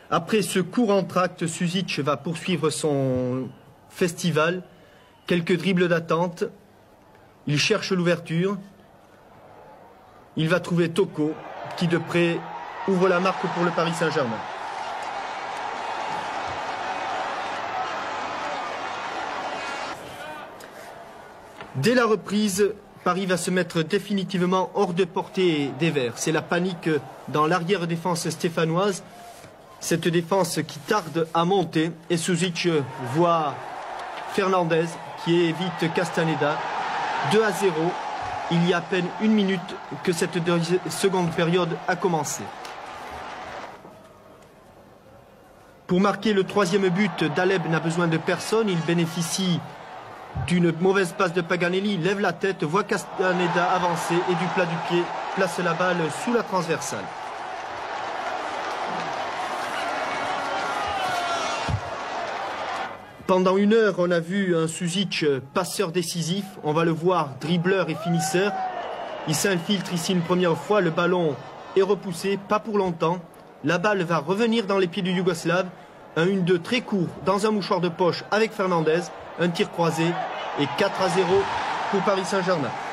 Après ce court entracte, Sušić va poursuivre son festival. Quelques dribbles d'attente. Il cherche l'ouverture. Il va trouver Toko, qui de près ouvre la marque pour le Paris Saint-Germain. Dès la reprise, Paris va se mettre définitivement hors de portée des Verts. C'est la panique dans l'arrière-défense stéphanoise. Cette défense qui tarde à monter. Et Sušić voit Fernandez qui évite Castaneda. 2-0. Il y a à peine une minute que cette seconde période a commencé. Pour marquer le troisième but, Daleb n'a besoin de personne. Il bénéficie d'une mauvaise passe de Paganelli, lève la tête, voit Castaneda avancer et du plat du pied place la balle sous la transversale. Pendant une heure, on a vu un Sušić passeur décisif. On va le voir dribbleur et finisseur. Il s'infiltre ici une première fois. Le ballon est repoussé, pas pour longtemps. La balle va revenir dans les pieds du Yougoslave. Un 1-2 très court dans un mouchoir de poche avec Fernandez. Un tir croisé et 4-0 pour Paris Saint-Germain.